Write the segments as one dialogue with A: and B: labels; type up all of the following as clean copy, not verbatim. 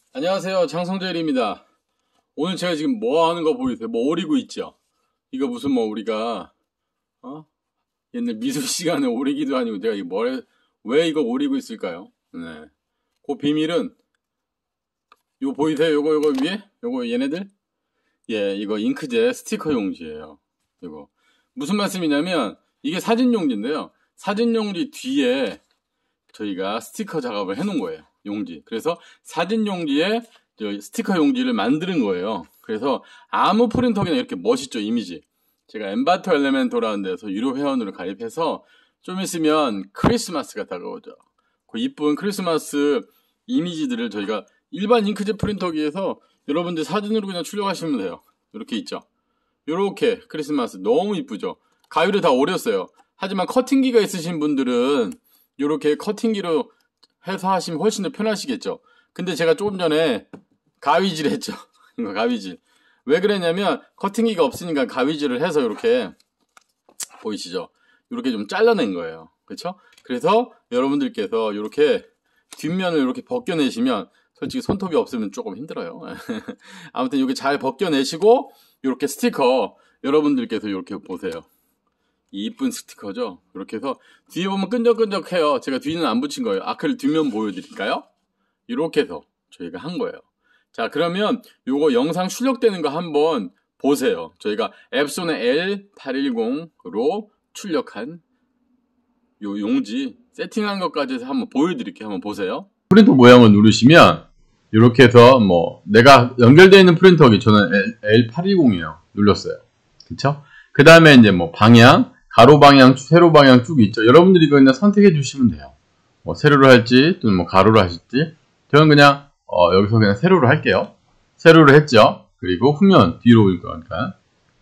A: 안녕하세요. 장성재일입니다. 오늘 제가 지금 뭐 하는 거 보이세요? 뭐 오리고 있죠? 이거 무슨 뭐 우리가 옛날 미술 시간에 오리기도 아니고 내가 왜 이거 오리고 있을까요? 네. 그 비밀은 이거 보이세요? 요거 위에? 요거 얘네들? 예, 이거 잉크젯 스티커 용지예요. 이거 무슨 말씀이냐면 이게 사진 용지인데요. 사진 용지 뒤에 저희가 스티커 작업을 해놓은 거예요. 용지. 그래서 사진 용지에 스티커 용지를 만드는 거예요. 그래서 아무 프린터기나 이렇게 멋있죠, 이미지. 제가 엔바토 엘레멘토라는 데서 유료 회원으로 가입해서 좀 있으면 크리스마스가 다가오죠. 그 이쁜 크리스마스 이미지들을 저희가 일반 잉크젯 프린터기에서 여러분들 사진으로 그냥 출력하시면 돼요. 이렇게 있죠. 이렇게 크리스마스 너무 이쁘죠. 가위를 다 오렸어요. 하지만 커팅기가 있으신 분들은 이렇게 커팅기로 해서 하시면 훨씬 더 편하시겠죠. 근데 제가 조금 전에 가위질 했죠. 이거 가위질. 왜 그랬냐면 커팅기가 없으니까 가위질을 해서 이렇게 보이시죠? 이렇게 좀 잘라낸 거예요. 그렇죠? 그래서 여러분들께서 이렇게 뒷면을 이렇게 벗겨내시면 솔직히 손톱이 없으면 조금 힘들어요. 아무튼 이렇게 잘 벗겨내시고 이렇게 스티커 여러분들께서 이렇게 보세요. 이쁜 스티커죠. 이렇게 해서 뒤에 보면 끈적끈적해요. 제가 뒤는 안 붙인 거예요. 아크릴 뒷면 보여드릴까요? 이렇게 해서 저희가 한 거예요. 자, 그러면 요거 영상 출력되는 거 한번 보세요. 저희가 앱손의 L810으로 출력한 요 용지 세팅한 것까지 해서 한번 보여드릴게요. 한번 보세요. 프린터 모양을 누르시면 이렇게 해서 뭐 내가 연결되어 있는 프린터기 저는 L810이에요. 눌렀어요. 그쵸? 그 다음에 이제 뭐 방향, 가로 방향, 세로 방향 쭉 있죠. 여러분들이 이거 그냥 선택해 주시면 돼요. 뭐 세로로 할지 또는 뭐 가로로 하실지. 저는 그냥 여기서 그냥 세로로 할게요. 세로로 했죠. 그리고 후면 뒤로 올 거니까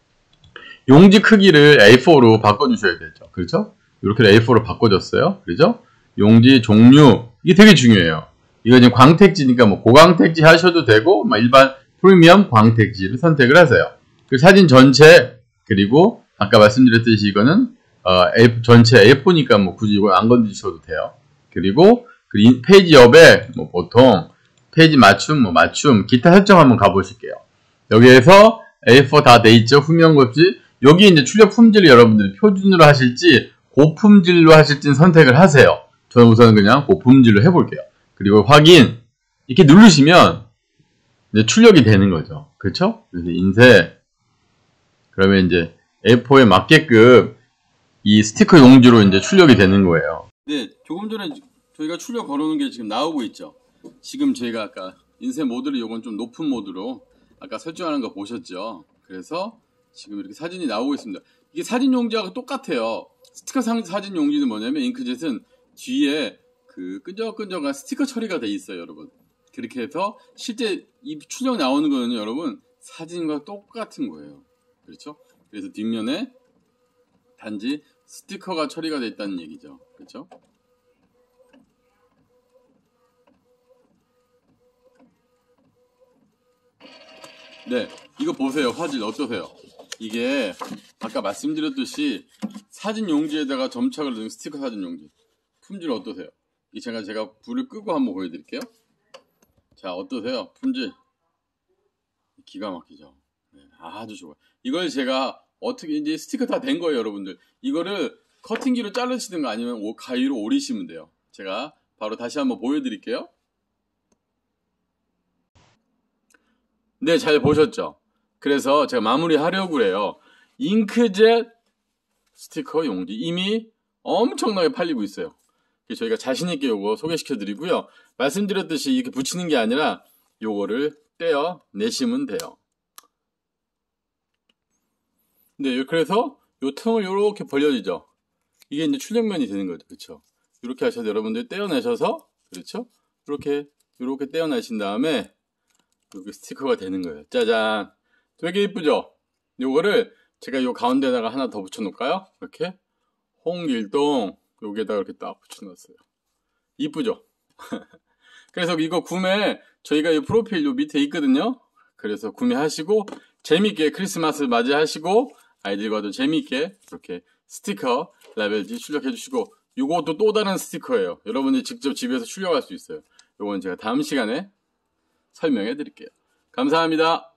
A: 용지 크기를 A4로 바꿔주셔야 되죠. 그렇죠? 이렇게 A4로 바꿔줬어요. 그렇죠? 용지 종류 이게 되게 중요해요. 이거 지금 광택지니까 뭐 고광택지 하셔도 되고 일반 프리미엄 광택지를 선택을 하세요. 그 사진 전체 그리고 아까 말씀드렸듯이 이거는 전체 A4니까 뭐 굳이 이거 안 건드리셔도 돼요. 그리고 페이지 옆에 뭐 보통 페이지 맞춤, 기타 설정 한번 가보실게요. 여기에서 A4 다 돼 있죠. 후면 곱지. 여기 이제 출력 품질을 여러분들이 표준으로 하실지 고품질로 하실지는 선택을 하세요. 저는 우선 그냥 고품질로 해볼게요. 그리고 확인 이렇게 누르시면 이제 출력이 되는 거죠. 그렇죠? 그래서 인쇄 그러면 이제 A4에 맞게끔 이 스티커 용지로 이제 출력이 되는 거예요. 네, 조금 전에 저희가 출력 걸어놓은 게 지금 나오고 있죠. 지금 저희가 아까 인쇄 모드를 요건 좀 높은 모드로 아까 설정하는 거 보셨죠. 그래서 지금 이렇게 사진이 나오고 있습니다. 이게 사진 용지하고 똑같아요. 스티커 사진 용지는 뭐냐면 잉크젯은 뒤에 그 끈적끈적한 스티커 처리가 돼 있어요, 여러분. 그렇게 해서 실제 이 출력 나오는 거는 여러분 사진과 똑같은 거예요. 그렇죠? 그래서 뒷면에 단지 스티커가 처리가 돼 있다는 얘기죠. 그렇죠? 네, 이거 보세요. 화질 어떠세요? 이게 아까 말씀드렸듯이 사진 용지에다가 점착을 넣은 스티커 사진 용지. 품질 어떠세요? 이 제가 불을 끄고 한번 보여드릴게요. 자, 어떠세요? 품질 기가 막히죠. 네, 아주 좋아요. 이걸 제가 어떻게 이제 스티커 다 된 거예요, 여러분들. 이거를 커팅기로 자르시든가 아니면 가위로 오리시면 돼요. 제가 바로 다시 한번 보여드릴게요. 네, 잘 보셨죠? 그래서 제가 마무리하려고 해요. 잉크젯 스티커 용지 이미 엄청나게 팔리고 있어요. 저희가 자신있게 요거 소개시켜 드리고요. 말씀드렸듯이 이렇게 붙이는 게 아니라 요거를 떼어 내시면 돼요. 네, 그래서 요 틈을 요렇게 벌려지죠. 이게 이제 출력면이 되는 거죠. 그렇죠? 이렇게 하셔서 여러분들 떼어내셔서 그렇죠? 이렇게 떼어내신 다음에 이렇게 스티커가 되는 거예요. 짜잔! 되게 이쁘죠? 요거를 제가 요 가운데다가 하나 더 붙여놓을까요? 이렇게 홍길동 여기에다가 이렇게 딱 붙여놨어요. 이쁘죠? 그래서 이거 구매 저희가 이 프로필 요 밑에 있거든요. 그래서 구매하시고 재밌게 크리스마스 맞이하시고 아이들과도 재밌게 이렇게 스티커 라벨지 출력해 주시고 요것도 또 다른 스티커예요. 여러분이 직접 집에서 출력할 수 있어요. 요건 제가 다음 시간에 설명해 드릴게요. 감사합니다.